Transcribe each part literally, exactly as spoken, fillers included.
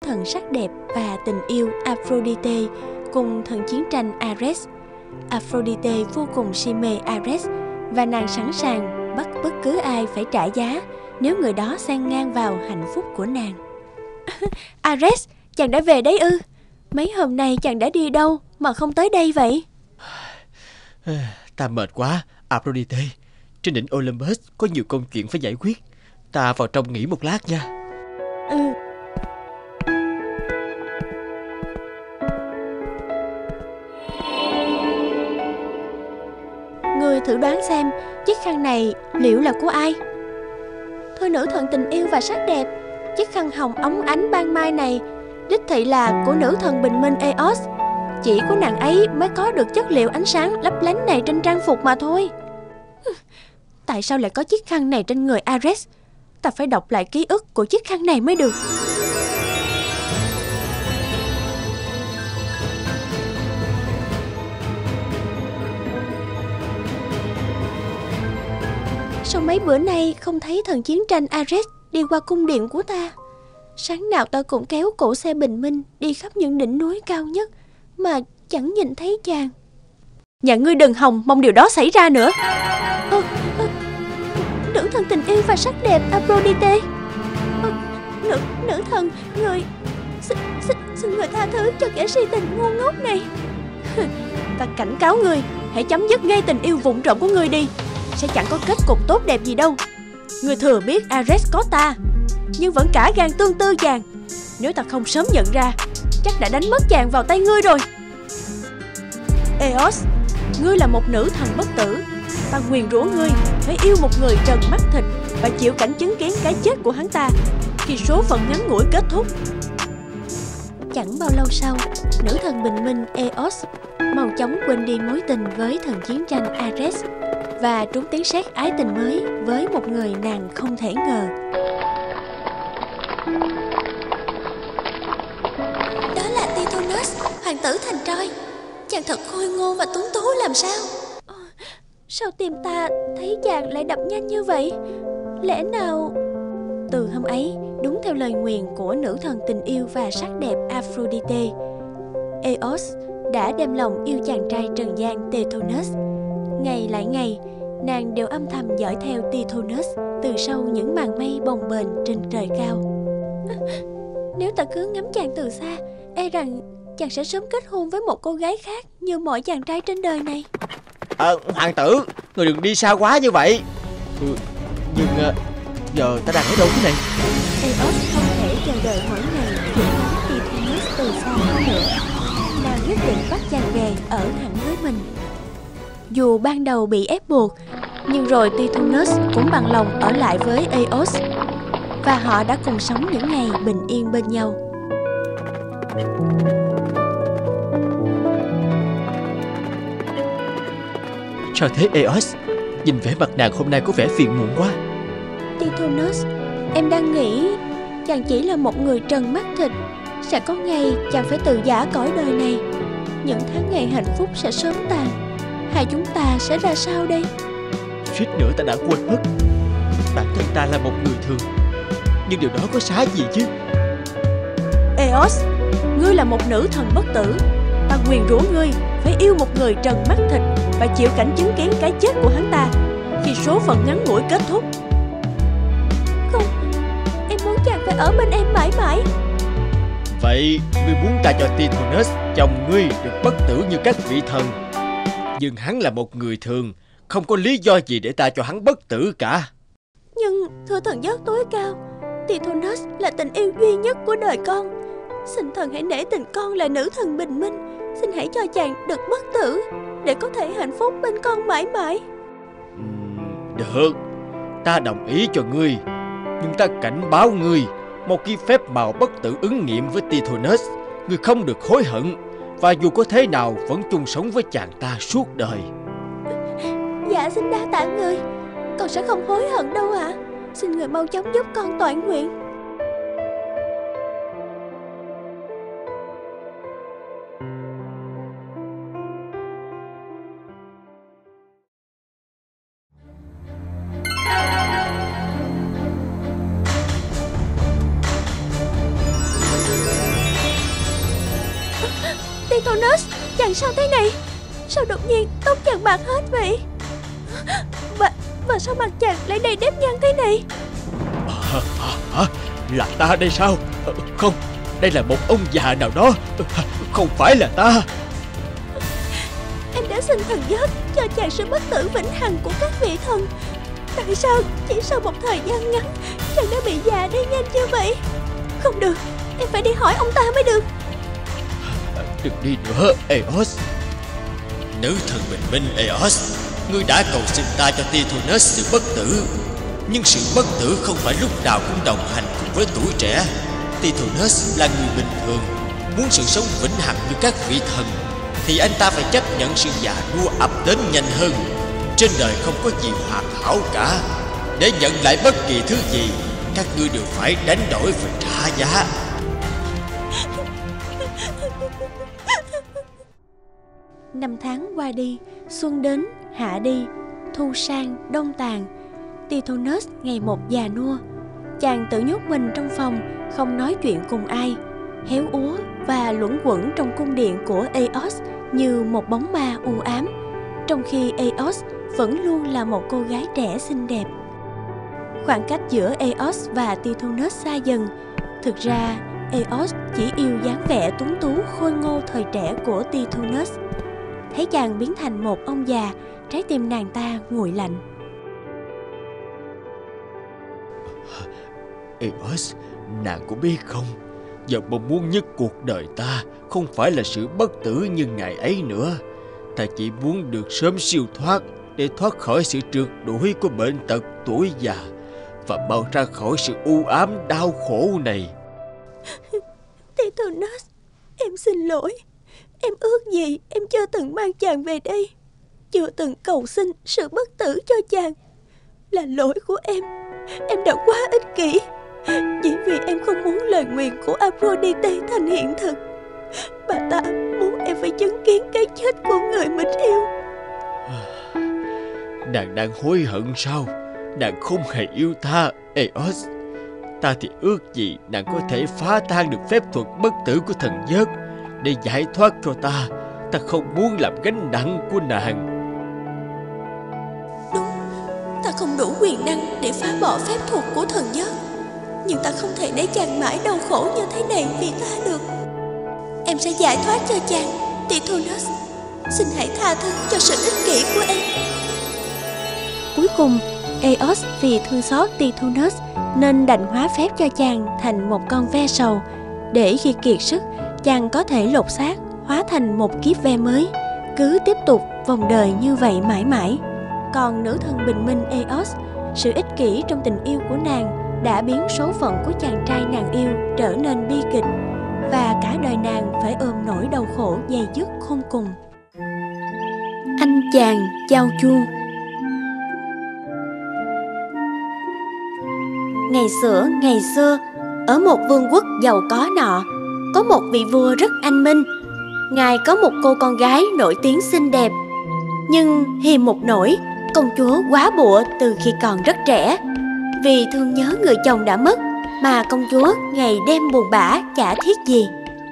thần sắc đẹp và tình yêu Aphrodite cùng thần chiến tranh Ares. Aphrodite vô cùng si mê Ares và nàng sẵn sàng bắt bất cứ ai phải trả giá nếu người đó xen ngang vào hạnh phúc của nàng. Ares, chàng đã về đấy ư? Mấy hôm nay chàng đã đi đâu mà không tới đây vậy? Ta mệt quá, Aphrodite. Trên đỉnh Olympus có nhiều công chuyện phải giải quyết. Ta vào trong nghỉ một lát nha. Ừ. Ngươi thử đoán xem chiếc khăn này liệu là của ai? Thôi nữ thần tình yêu và sắc đẹp, chiếc khăn hồng óng ánh ban mai này đích thị là của nữ thần bình minh Eos. Chỉ của nàng ấy mới có được chất liệu ánh sáng lấp lánh này trên trang phục mà thôi. Tại sao lại có chiếc khăn này trên người Ares? Ta phải đọc lại ký ức của chiếc khăn này mới được. Sao mấy bữa nay không thấy thần chiến tranh Ares đi qua cung điện của ta? Sáng nào ta cũng kéo cổ xe bình minh đi khắp những đỉnh núi cao nhất mà chẳng nhìn thấy chàng. Nhà ngươi đừng hòng mong điều đó xảy ra nữa. Ơ, ơ, nữ thần tình yêu và sắc đẹp Aphrodite. Ơ, nữ, nữ thần, người xin, xin, xin người tha thứ cho kẻ si tình ngu ngốc này. Ta cảnh cáo ngươi, hãy chấm dứt ngay tình yêu vụng trộm của ngươi đi. Sẽ chẳng có kết cục tốt đẹp gì đâu. Ngươi thừa biết Ares có ta, nhưng vẫn cả gan tương tư chàng. Nếu ta không sớm nhận ra, chắc đã đánh mất chàng vào tay ngươi rồi. Eos, ngươi là một nữ thần bất tử. Ta nguyền rủa ngươi phải yêu một người trần mắt thịt và chịu cảnh chứng kiến cái chết của hắn ta khi số phận ngắn ngủi kết thúc. Chẳng bao lâu sau, nữ thần bình minh Eos mau chóng quên đi mối tình với thần chiến tranh Ares và trúng tiếng sét ái tình mới với một người nàng không thể ngờ. Đó là Tithonus, hoàng tử thành Troy. Chàng thật khôi ngô và tuấn tú làm sao? Sao tim ta thấy chàng lại đập nhanh như vậy? Lẽ nào... Từ hôm ấy, đúng theo lời nguyền của nữ thần tình yêu và sắc đẹp Aphrodite, Eos đã đem lòng yêu chàng trai trần gian Tithonus. Ngày lại ngày, nàng đều âm thầm dõi theo Tithonus từ sau những màn mây bồng bềnh trên trời cao. Nếu ta cứ ngắm chàng từ xa, e rằng chàng sẽ sớm kết hôn với một cô gái khác như mọi chàng trai trên đời này. À, hoàng tử, người đừng đi xa quá như vậy. Ừ, nhưng uh, giờ ta đang ở đâu thế này? Eos không thể chờ đợi mỗi ngày để ngắm Tithonus từ xa hơn nữa. Nàng quyết định bắt chàng về ở hẳn với mình. Dù ban đầu bị ép buộc, nhưng rồi Tithonus cũng bằng lòng ở lại với Eos, và họ đã cùng sống những ngày bình yên bên nhau. Sao thế Eos? Nhìn vẻ mặt nàng hôm nay có vẻ phiền muộn quá. Tithonus, em đang nghĩ chàng chỉ là một người trần mắt thịt. Sẽ có ngày chàng phải từ giã cõi đời này. Những tháng ngày hạnh phúc sẽ sớm tàn. Hai chúng ta sẽ ra sao đây? Suýt nữa ta đã quên mất. Bản thân ta là một người thường, nhưng điều đó có sai gì chứ? Eos, ngươi là một nữ thần bất tử. Ta nguyền rủa ngươi phải yêu một người trần mắt thịt và chịu cảnh chứng kiến cái chết của hắn ta khi số phận ngắn ngủi kết thúc. Không, em muốn chàng phải ở bên em mãi mãi. Vậy ngươi muốn ta cho Tithonus, chồng ngươi, được bất tử như các vị thần. Nhưng hắn là một người thường, không có lý do gì để ta cho hắn bất tử cả. Nhưng thưa thần giấc tối cao, Tithonus là tình yêu duy nhất của đời con. Xin thần hãy nể tình con là nữ thần bình minh. Xin hãy cho chàng được bất tử để có thể hạnh phúc bên con mãi mãi. Được, ta đồng ý cho ngươi. Nhưng ta cảnh báo ngươi, một khi phép màu bất tử ứng nghiệm với Tithonus, ngươi không được hối hận, và dù có thế nào vẫn chung sống với chàng ta suốt đời. Dạ xin đa tạ người. Con sẽ không hối hận đâu ạ. Xin người mau chóng giúp con toại nguyện. Tithonus, chàng sao thế này? Sao đột nhiên tóc chàng bạc hết vậy? Và, và sao mặt chàng lại đầy nếp nhăn thế này? À, à, à, là ta đây sao? À, không, đây là một ông già nào đó. À, không phải là ta. Em đã xin thần giấc cho chàng sự bất tử vĩnh hằng của các vị thần. Tại sao chỉ sau một thời gian ngắn chàng đã bị già đi nhanh như vậy? Không được, em phải đi hỏi ông ta mới được. À, đừng đi nữa, Eos. Nữ thần bình minh Eos, ngươi đã cầu xin ta cho Tithonus sự bất tử. Nhưng sự bất tử không phải lúc nào cũng đồng hành cùng với tuổi trẻ. Tithonus là người bình thường, muốn sự sống vĩnh hằng như các vị thần thì anh ta phải chấp nhận sự già nua ập đến nhanh hơn. Trên đời không có gì hoàn hảo cả. Để nhận lại bất kỳ thứ gì, các ngươi đều phải đánh đổi và trả giá. Năm tháng qua đi, xuân đến, hạ đi, thu sang, đông tàn. Tithonus ngày một già nua. Chàng tự nhốt mình trong phòng, không nói chuyện cùng ai, héo úa và luẩn quẩn trong cung điện của Eos như một bóng ma u ám, trong khi Eos vẫn luôn là một cô gái trẻ xinh đẹp. Khoảng cách giữa Eos và Tithonus xa dần. Thực ra, Eos chỉ yêu dáng vẻ tuấn tú khôi ngô thời trẻ của Tithonus. Thấy chàng biến thành một ông già, trái tim nàng ta nguội lạnh. Eos, nàng có biết không, giờ mong muốn nhất cuộc đời ta không phải là sự bất tử như ngày ấy nữa. Ta chỉ muốn được sớm siêu thoát để thoát khỏi sự trượt đuổi của bệnh tật tuổi già và mau ra khỏi sự u ám đau khổ này. Tithonus, em xin lỗi. Em ước gì em chưa từng mang chàng về đây, chưa từng cầu xin sự bất tử cho chàng. Là lỗi của em. Em đã quá ích kỷ. Chỉ vì em không muốn lời nguyền của Aphrodite thành hiện thực. Bà ta muốn em phải chứng kiến cái chết của người mình yêu. Nàng đang hối hận sao? Nàng không hề yêu ta, Eos. Ta thì ước gì nàng có thể phá tan được phép thuật bất tử của thần giấc để giải thoát cho ta. Ta không muốn làm gánh nặng của nàng. Đúng, ta không đủ quyền năng để phá bỏ phép thuật của thần giấc, nhưng ta không thể để chàng mãi đau khổ như thế này vì ta được. Em sẽ giải thoát cho chàng, Tithonus. Xin hãy tha thứ cho sự ích kỷ của em. Cuối cùng, Eos vì thương xót Tithonus nên đành hóa phép cho chàng thành một con ve sầu, để khi kiệt sức chàng có thể lột xác hóa thành một kiếp ve mới, cứ tiếp tục vòng đời như vậy mãi mãi. Còn nữ thần bình minh Eos, sự ích kỷ trong tình yêu của nàng đã biến số phận của chàng trai nàng yêu trở nên bi kịch, và cả đời nàng phải ôm nỗi đau khổ dày dứt khôn cùng. Anh chàng Chao Chu. Ngày xưa, ngày xưa, ở một vương quốc giàu có nọ, có một vị vua rất anh minh. Ngài có một cô con gái nổi tiếng xinh đẹp, nhưng hiềm một nỗi, công chúa quá bụa từ khi còn rất trẻ. Vì thương nhớ người chồng đã mất mà công chúa ngày đêm buồn bã chả thiết gì.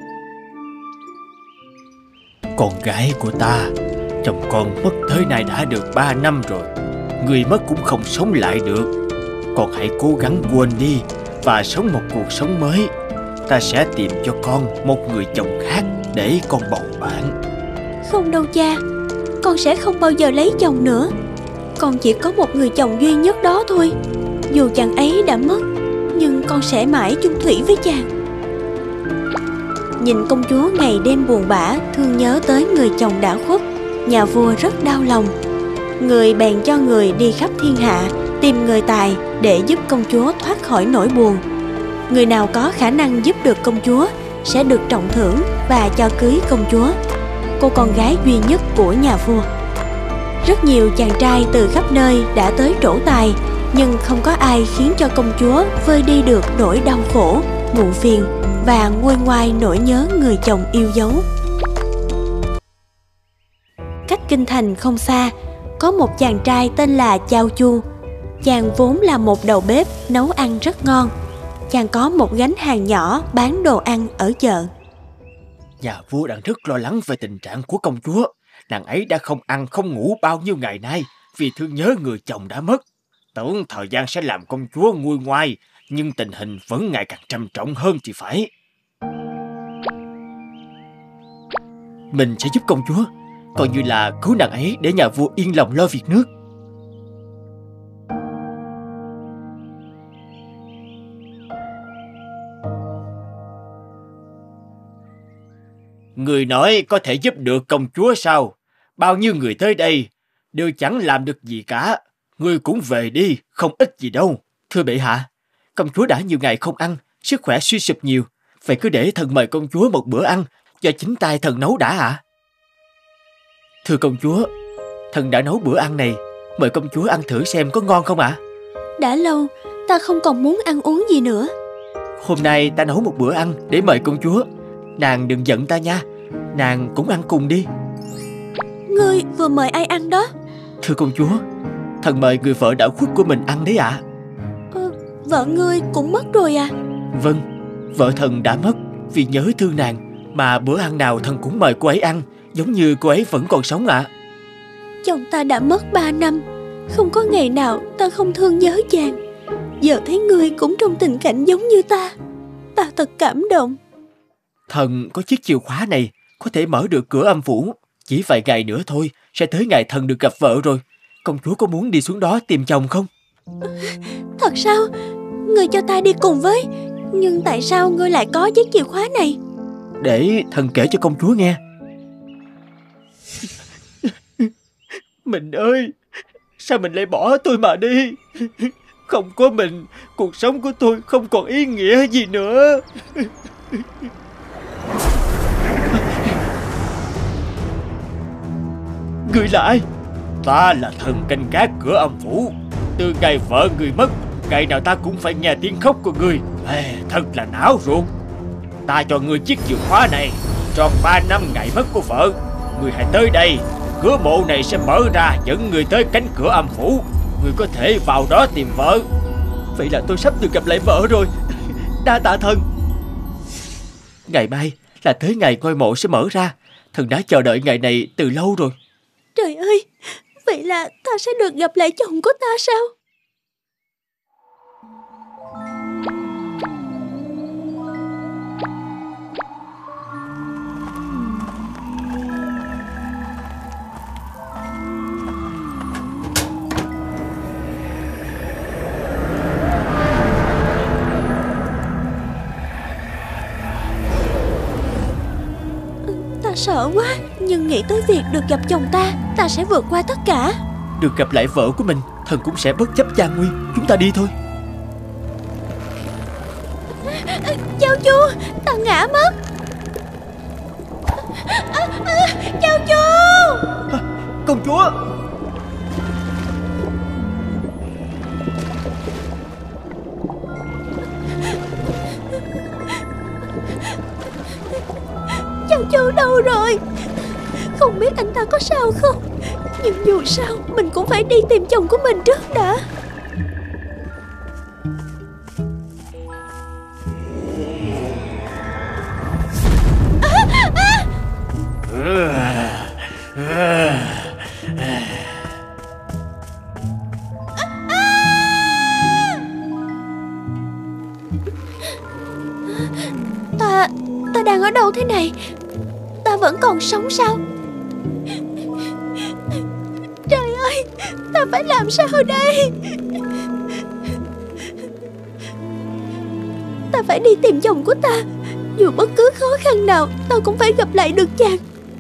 Con gái của ta, chồng con mất tới nay đã được ba năm rồi. Người mất cũng không sống lại được. Con hãy cố gắng quên đi và sống một cuộc sống mới. Ta sẽ tìm cho con một người chồng khác để con bầu bạn. Không đâu cha, con sẽ không bao giờ lấy chồng nữa. Con chỉ có một người chồng duy nhất đó thôi. Dù chàng ấy đã mất, nhưng con sẽ mãi chung thủy với chàng. Nhìn công chúa ngày đêm buồn bã, thương nhớ tới người chồng đã khuất, nhà vua rất đau lòng. Người bèn cho người đi khắp thiên hạ tìm người tài để giúp công chúa thoát khỏi nỗi buồn. Người nào có khả năng giúp được công chúa sẽ được trọng thưởng và cho cưới công chúa, cô con gái duy nhất của nhà vua. Rất nhiều chàng trai từ khắp nơi đã tới trổ tài, nhưng không có ai khiến cho công chúa vơi đi được nỗi đau khổ, muộn phiền và nguôi ngoai nỗi nhớ người chồng yêu dấu. Cách kinh thành không xa, có một chàng trai tên là Chao Chu. Chàng vốn là một đầu bếp nấu ăn rất ngon. Chàng có một gánh hàng nhỏ bán đồ ăn ở chợ. Nhà vua đang rất lo lắng về tình trạng của công chúa. Nàng ấy đã không ăn không ngủ bao nhiêu ngày nay vì thương nhớ người chồng đã mất. Tưởng thời gian sẽ làm công chúa nguôi ngoai, nhưng tình hình vẫn ngày càng trầm trọng hơn thì phải. Mình sẽ giúp công chúa, coi như là cứu nàng ấy để nhà vua yên lòng lo việc nước. Người nói có thể giúp được công chúa sao? Bao nhiêu người tới đây đều chẳng làm được gì cả. Người cũng về đi, không ích gì đâu. Thưa bệ hạ, công chúa đã nhiều ngày không ăn, sức khỏe suy sụp nhiều. Vậy cứ để thần mời công chúa một bữa ăn do chính tay thần nấu đã ạ. À? Thưa công chúa, thần đã nấu bữa ăn này, mời công chúa ăn thử xem có ngon không ạ? À? Đã lâu, ta không còn muốn ăn uống gì nữa. Hôm nay ta nấu một bữa ăn để mời công chúa. Nàng đừng giận ta nha, nàng cũng ăn cùng đi. Ngươi vừa mời ai ăn đó? Thưa công chúa, thần mời người vợ đã khuất của mình ăn đấy ạ. À? Ờ, vợ ngươi cũng mất rồi à? Vâng, vợ thần đã mất vì nhớ thương nàng, mà bữa ăn nào thần cũng mời cô ấy ăn, giống như cô ấy vẫn còn sống ạ. À. Chồng ta đã mất ba năm, không có ngày nào ta không thương nhớ chàng. Giờ thấy ngươi cũng trong tình cảnh giống như ta, ta thật cảm động. Thần có chiếc chìa khóa này, có thể mở được cửa âm phủ. Chỉ vài ngày nữa thôi, sẽ tới ngày thần được gặp vợ rồi. Công chúa có muốn đi xuống đó tìm chồng không? Thật sao? Ngươi cho ta đi cùng với. Nhưng tại sao ngươi lại có chiếc chìa khóa này? Để thần kể cho công chúa nghe. Mình ơi, sao mình lại bỏ tôi mà đi? Không có mình, cuộc sống của tôi không còn ý nghĩa gì nữa. Người là ai? Ta là thần canh gác cửa âm phủ. Từ ngày vợ người mất, ngày nào ta cũng phải nghe tiếng khóc của người. Ê, thật là não ruột. Ta cho người chiếc chìa khóa này, tròn ba năm ngày mất của vợ. Người hãy tới đây, cửa mộ này sẽ mở ra dẫn người tới cánh cửa âm phủ. Người có thể vào đó tìm vợ. Vậy là tôi sắp được gặp lại vợ rồi. Đa tạ thần. Ngày mai là tới ngày ngôi mộ sẽ mở ra. Thần đã chờ đợi ngày này từ lâu rồi. Trời ơi, vậy là ta sẽ được gặp lại chồng của ta sao? Ta sợ quá, nhưng nghĩ tới việc được gặp chồng ta, ta sẽ vượt qua tất cả. Được gặp lại vợ của mình, thần cũng sẽ bất chấp gian nguy. Chúng ta đi thôi. Chao Chu, ta ngã mất. À, à, Chao Chu. À, công chúa. Chao Chu đâu rồi? Không biết anh ta có sao không, nhưng dù sao mình cũng phải đi tìm chồng của mình trước đã. À, à. Ta, ta đang ở đâu thế này? Ta vẫn còn sống sao? Trời ơi, ta phải làm sao đây? Ta phải đi tìm chồng của ta. Dù bất cứ khó khăn nào, ta cũng phải gặp lại được chàng.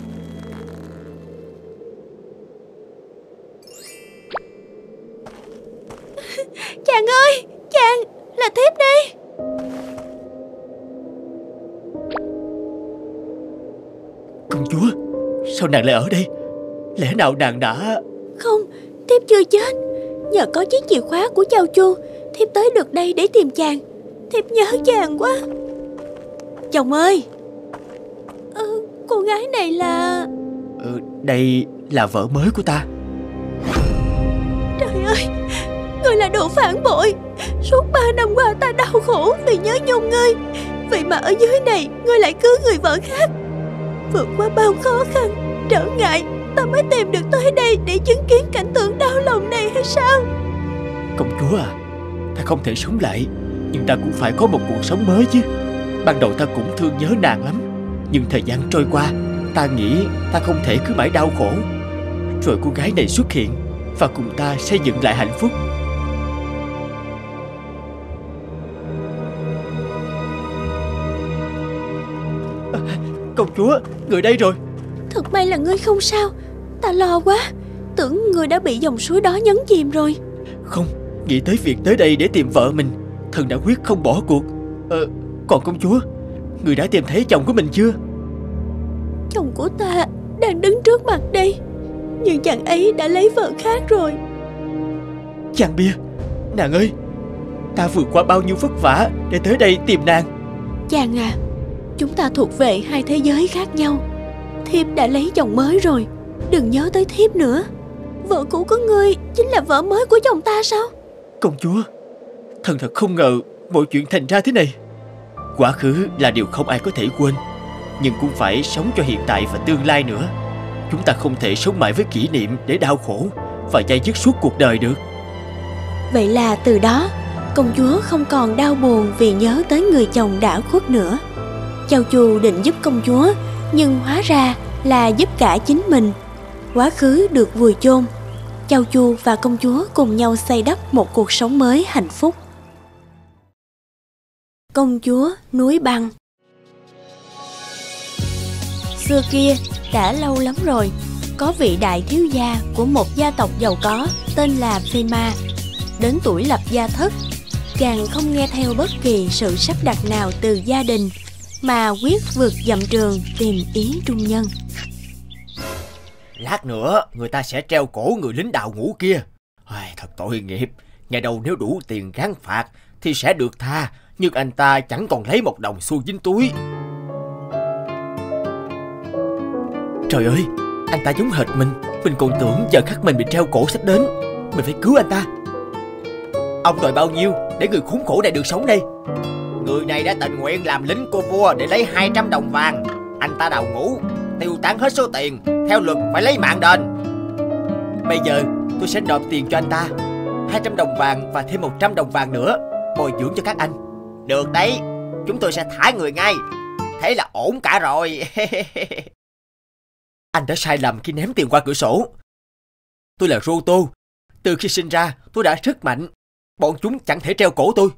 Chàng ơi, chàng, là thiếp đây. Công chúa, sao nàng lại ở đây? Lẽ nào nàng đã... Không, thiếp chưa chết. Nhờ có chiếc chìa khóa của Chao Chu, thiếp tới được đây để tìm chàng. Thiếp nhớ chàng quá. Chồng ơi. Ừ, cô gái này là... Ừ, đây là vợ mới của ta. Trời ơi, ngươi là đồ phản bội. Suốt ba năm qua ta đau khổ vì nhớ nhung ngươi. Vậy mà ở dưới này ngươi lại cưới người vợ khác. vượt qua bao khó khăn, trở ngại, ta mới tìm được tới đây để chứng kiến cảnh tượng đau lòng này hay sao? Công chúa à, ta không thể sống lại, nhưng ta cũng phải có một cuộc sống mới chứ. Ban đầu ta cũng thương nhớ nàng lắm, nhưng thời gian trôi qua, ta nghĩ ta không thể cứ mãi đau khổ. Rồi cô gái này xuất hiện và cùng ta xây dựng lại hạnh phúc. À, công chúa, người đây rồi. Thật may là ngươi không sao. Ta lo quá, tưởng ngươi đã bị dòng suối đó nhấn chìm rồi. Không, nghĩ tới việc tới đây để tìm vợ mình, thần đã quyết không bỏ cuộc. Ờ, còn công chúa, người đã tìm thấy chồng của mình chưa? Chồng của ta đang đứng trước mặt đây, nhưng chàng ấy đã lấy vợ khác rồi. Chàng Bia, nàng ơi, ta vượt qua bao nhiêu vất vả để tới đây tìm nàng. Chàng à, chúng ta thuộc về hai thế giới khác nhau. Thiếp đã lấy chồng mới rồi, đừng nhớ tới thiếp nữa. Vợ cũ của ngươi chính là vợ mới của chồng ta sao? Công chúa, thần thật không ngờ mọi chuyện thành ra thế này. Quá khứ là điều không ai có thể quên, nhưng cũng phải sống cho hiện tại và tương lai nữa. Chúng ta không thể sống mãi với kỷ niệm để đau khổ và dây dứt suốt cuộc đời được. Vậy là từ đó, công chúa không còn đau buồn vì nhớ tới người chồng đã khuất nữa. Châu Chu định giúp công chúa, nhưng hóa ra là giúp cả chính mình. Quá khứ được vùi chôn, Châu Chu và công chúa cùng nhau xây đắp một cuộc sống mới hạnh phúc. Công chúa núi băng. Xưa kia, đã lâu lắm rồi, có vị đại thiếu gia của một gia tộc giàu có tên là Phê Ma. Đến tuổi lập gia thất, chàng không nghe theo bất kỳ sự sắp đặt nào từ gia đình, mà quyết vượt dặm trường tìm ý trung nhân. Lát nữa người ta sẽ treo cổ người lính đào ngũ kia. Ai, thật tội nghiệp. Ngày đầu nếu đủ tiền gán phạt thì sẽ được tha, nhưng anh ta chẳng còn lấy một đồng xu dính túi. Trời ơi, anh ta giống hệt mình. Mình còn tưởng giờ khắc mình bị treo cổ sắp đến. Mình phải cứu anh ta. Ông đòi bao nhiêu để người khốn khổ này được sống đây? Người này đã tình nguyện làm lính của vua để lấy hai trăm đồng vàng. Anh ta đào ngũ, tiêu tán hết số tiền, theo luật phải lấy mạng đền. Bây giờ tôi sẽ nộp tiền cho anh ta, hai trăm đồng vàng và thêm một trăm đồng vàng nữa, bồi dưỡng cho các anh. Được đấy, chúng tôi sẽ thả người ngay. Thế là ổn cả rồi. Anh đã sai lầm khi ném tiền qua cửa sổ. Tôi là Roto. Từ khi sinh ra tôi đã rất mạnh. Bọn chúng chẳng thể treo cổ tôi.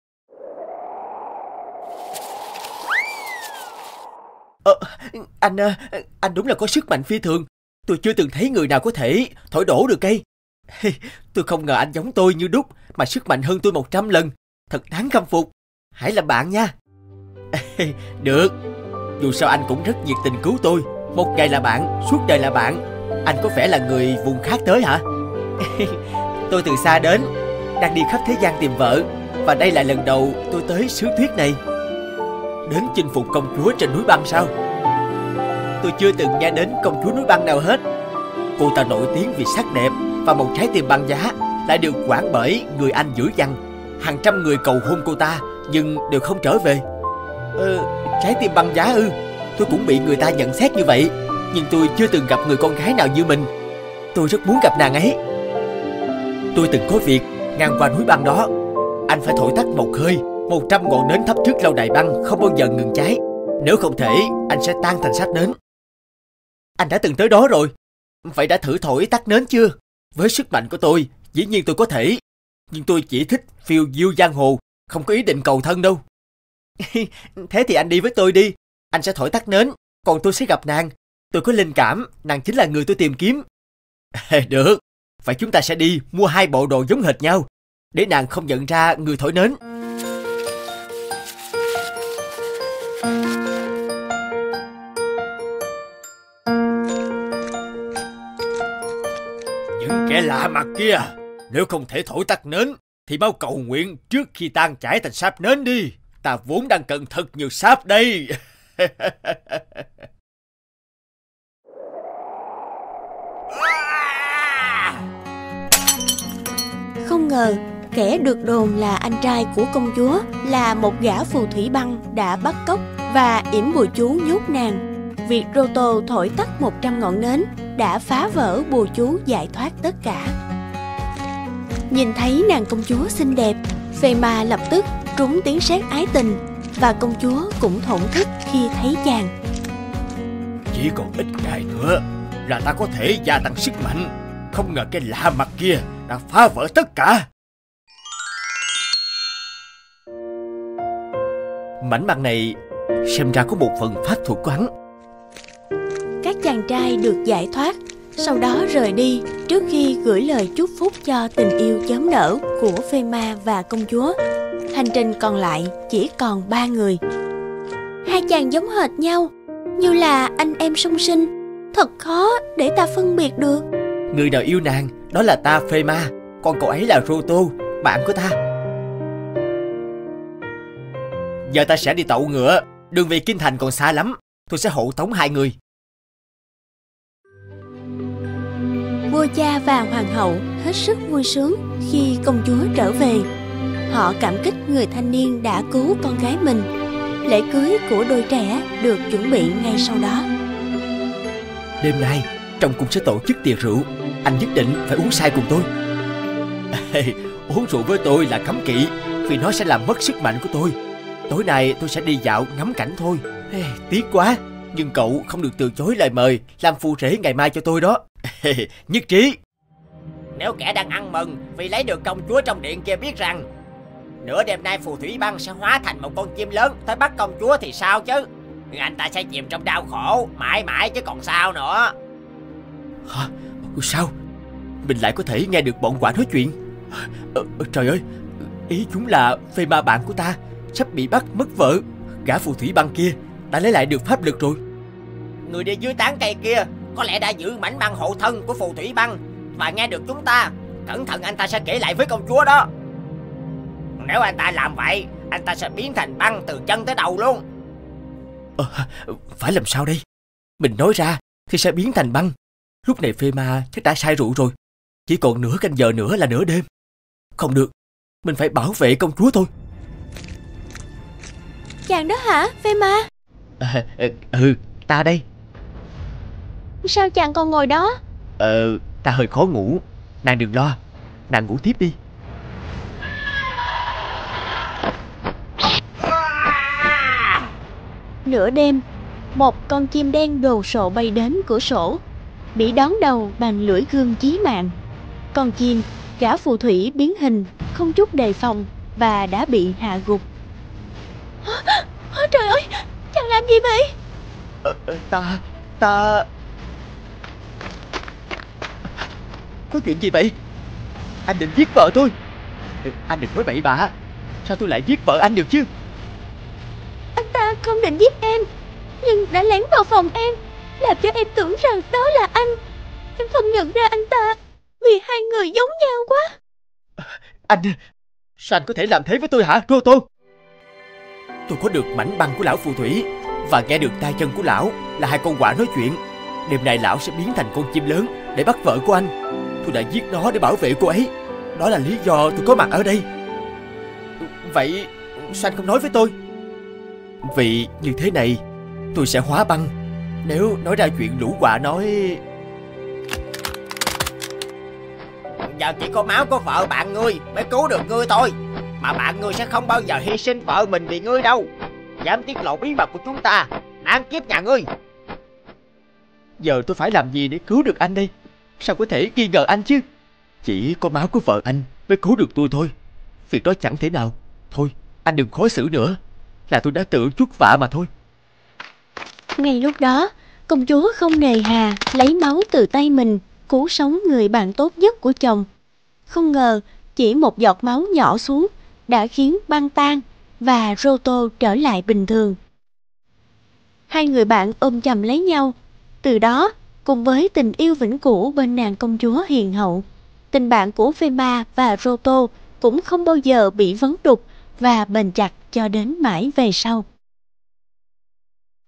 Ờ, anh, anh đúng là có sức mạnh phi thường. Tôi chưa từng thấy người nào có thể thổi đổ được cây. Tôi không ngờ anh giống tôi như đúc, mà sức mạnh hơn tôi một trăm lần. Thật đáng khâm phục. Hãy làm bạn nha. Được. Dù sao anh cũng rất nhiệt tình cứu tôi. Một ngày là bạn, suốt đời là bạn. Anh có vẻ là người vùng khác tới hả? Tôi từ xa đến, đang đi khắp thế gian tìm vợ, và đây là lần đầu tôi tới xứ Tuyết này. Đến chinh phục công chúa trên núi băng sao? Tôi chưa từng nghe đến công chúa núi băng nào hết. Cô ta nổi tiếng vì sắc đẹp và một trái tim băng giá, lại được quản bởi người anh dữ dằn. Hàng trăm người cầu hôn cô ta nhưng đều không trở về. Ờ, trái tim băng giá ư? Tôi cũng bị người ta nhận xét như vậy, nhưng tôi chưa từng gặp người con gái nào như mình. Tôi rất muốn gặp nàng ấy. Tôi từng có việc ngang qua núi băng đó. Anh phải thổi tắt một hơi một trăm ngọn nến thắp trước lâu đài băng không bao giờ ngừng cháy. Nếu không thể, anh sẽ tan thành xác nến. Anh đã từng tới đó rồi. Vậy đã thử thổi tắt nến chưa? Với sức mạnh của tôi, dĩ nhiên tôi có thể. Nhưng tôi chỉ thích phiêu diêu giang hồ, không có ý định cầu thân đâu. Thế thì anh đi với tôi đi. Anh sẽ thổi tắt nến, còn tôi sẽ gặp nàng. Tôi có linh cảm nàng chính là người tôi tìm kiếm. Được. Vậy chúng ta sẽ đi mua hai bộ đồ giống hệt nhau, để nàng không nhận ra người thổi nến. Những kẻ lạ mặt kia, nếu không thể thổi tắt nến thì mau cầu nguyện trước khi tan chảy thành sáp nến đi. Ta vốn đang cần thật nhiều sáp đây. Không ngờ kẻ được đồn là anh trai của công chúa là một gã phù thủy băng đã bắt cóc và yểm bùa chú nhốt nàng. việc Roto thổi tắt một trăm ngọn nến đã phá vỡ bùa chú giải thoát tất cả. Nhìn thấy nàng công chúa xinh đẹp, Phema lập tức trúng tiếng sét ái tình, và công chúa cũng thổn thức khi thấy chàng. Chỉ còn ít ngày nữa là ta có thể gia tăng sức mạnh. Không ngờ cái lạ mặt kia đã phá vỡ tất cả. Mảnh băng này xem ra có một phần pháp thuật của hắn. Các chàng trai được giải thoát, sau đó rời đi trước khi gửi lời chúc phúc cho tình yêu chớm nở của Phema và công chúa. Hành trình còn lại chỉ còn ba người. Hai chàng giống hệt nhau, như là anh em song sinh. Thật khó để ta phân biệt được. Người nào yêu nàng đó là ta, Phema, còn cậu ấy là Roto, bạn của ta. Giờ ta sẽ đi tậu ngựa. Đường về kinh thành còn xa lắm. Tôi sẽ hộ tống hai người. Vua cha và hoàng hậu hết sức vui sướng khi công chúa trở về. Họ cảm kích người thanh niên đã cứu con gái mình. Lễ cưới của đôi trẻ được chuẩn bị ngay sau đó. Đêm nay trong cung sẽ tổ chức tiệc rượu. Anh nhất định phải uống say cùng tôi. Uống rượu với tôi là cấm kỵ, vì nó sẽ làm mất sức mạnh của tôi. Tối nay tôi sẽ đi dạo ngắm cảnh thôi. Tiếc quá, nhưng cậu không được từ chối lời mời làm phù rể ngày mai cho tôi đó. Nhất trí. Nếu kẻ đang ăn mừng vì lấy được công chúa trong điện kia biết rằng nửa đêm nay phù thủy băng sẽ hóa thành một con chim lớn tới bắt công chúa thì sao chứ? Nhưng anh ta sẽ chìm trong đau khổ mãi mãi chứ còn sao nữa. Hả? Sao? Mình lại có thể nghe được bọn quả nói chuyện? ờ, Trời ơi, ý chúng là Phema bạn của ta sắp bị bắt mất vợ. Gã phù thủy băng kia đã lấy lại được pháp lực rồi. Người đi dưới tán cây kia có lẽ đã giữ mảnh băng hộ thân của phù thủy băng và nghe được chúng ta. Cẩn thận, anh ta sẽ kể lại với công chúa đó. Nếu anh ta làm vậy, anh ta sẽ biến thành băng từ chân tới đầu luôn. ờ, Phải làm sao đây? Mình nói ra thì sẽ biến thành băng. Lúc này Phema chắc đã say rượu rồi. Chỉ còn nửa canh giờ nữa là nửa đêm. Không được, mình phải bảo vệ công chúa thôi. Chàng đó hả, Phema? À, ừ, ta đây. Sao chàng còn ngồi đó? Ờ, ta hơi khó ngủ. Nàng đừng lo, nàng ngủ tiếp đi. Nửa đêm, một con chim đen đồ sộ bay đến cửa sổ, bị đón đầu bằng lưỡi gươm chí mạng. Con chim, gã phù thủy biến hình, không chút đề phòng và đã bị hạ gục. Trời ơi, chàng làm gì vậy? Ờ, ta, ta... Có chuyện gì vậy? Anh định giết vợ tôi. Anh đừng nói bậy bạ. Sao tôi lại giết vợ anh được chứ? Anh ta không định giết em, nhưng đã lén vào phòng em, làm cho em tưởng rằng đó là anh. Em không nhận ra anh ta vì hai người giống nhau quá. Anh... Sao anh có thể làm thế với tôi hả, Roto? Tôi có được mảnh băng của lão phù thủy và nghe được tay chân của lão là hai con quạ nói chuyện. Đêm nay lão sẽ biến thành con chim lớn để bắt vợ của anh. Tôi đã giết nó để bảo vệ cô ấy. Đó là lý do tôi có mặt ở đây. Vậy sao anh không nói với tôi? Vì như thế này tôi sẽ hóa băng. Nếu nói ra chuyện lũ quạ nói... Giờ chỉ có máu của vợ bạn ngươi mới cứu được ngươi thôi. Mà bạn ngươi sẽ không bao giờ hy sinh vợ mình vì ngươi đâu. Dám tiết lộ bí mật của chúng ta, đáng kiếp nhà ngươi. Giờ tôi phải làm gì để cứu được anh đây? Sao có thể nghi ngờ anh chứ? Chỉ có máu của vợ anh mới cứu được tôi thôi. Việc đó chẳng thể nào. Thôi, anh đừng khó xử nữa. Là tôi đã tự chuốc vạ mà thôi. Ngay lúc đó, công chúa không nề hà lấy máu từ tay mình cứu sống người bạn tốt nhất của chồng. Không ngờ chỉ một giọt máu nhỏ xuống đã khiến băng tan và Roto trở lại bình thường. Hai người bạn ôm chầm lấy nhau. Từ đó, cùng với tình yêu vĩnh cửu bên nàng công chúa hiền hậu, tình bạn của Phema và Roto cũng không bao giờ bị vấn đục và bền chặt cho đến mãi về sau.